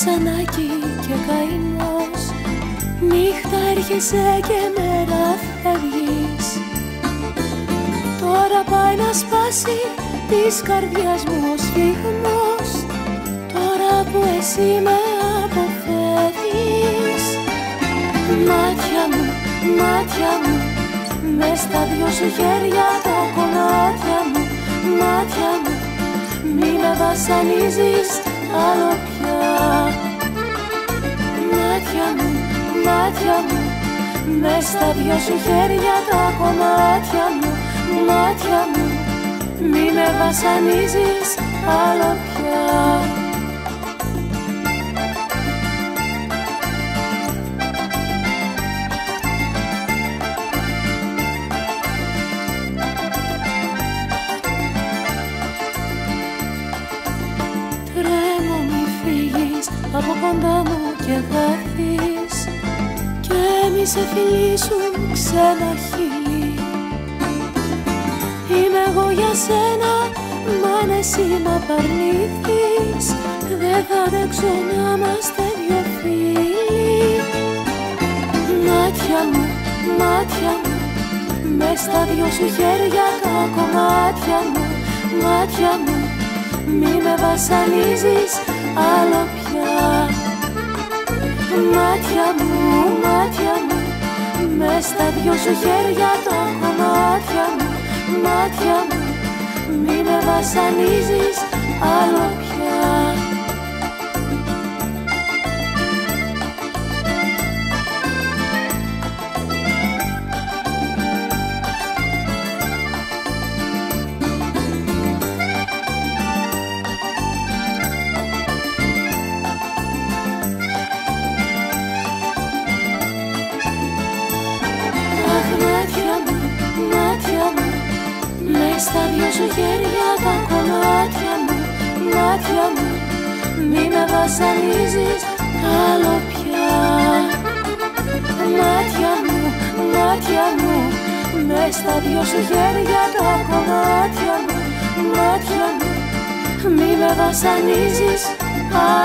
βασανάκι και καημός. Νύχτα έρχεσαι και μέρα φεύγεις. Τώρα πάει να σπάσει της καρδιάς μου ο σφιγμός. Τώρα που εσύ με αποφεύγεις. Μάτια μου, μάτια μου, μες στα δυο σου χέρια τα κομμάτια μου. Μάτια μου, μη με βασανίζεις άλλο πια. Μάτια μου, μάτια μου, μες στα δυο σου χέρια τα κομμάτια μου. Μάτια μου, μη με βασανίζεις άλλο πια. Τρέμω μη φύγεις από κοντά μου και χαθείς και μη σε φιλήσουν ξένα χείλη. Είμαι εγώ για σένα, μα αν εσύ μ' απαρνηθείς, δεν θα αντέξω να είμαστε δυο φίλοι. Μάτια μου, μάτια μου, μες στα δυο σου χέρια τα κομμάτια μου. Μάτια μου, μη με βασανίζεις άλλο πια. Μάτια μου, μάτια μου, μες στα δυο σου χέρια τα κομμάτια μου. Μάτια μου, μη με βασανίζεις άλλο πια. Αχ, μάτια μου, μάτια μου, μες στα δυο σου χέρια τα κομμάτια μου. Μάτια μου, μη με βασανίζεις άλλο πια. Μάτια μου, μάτια μου, μες στα δυο σου χέρια τα κομμάτια μου. Μάτια μου, μη με βασανίζεις άλλο πια.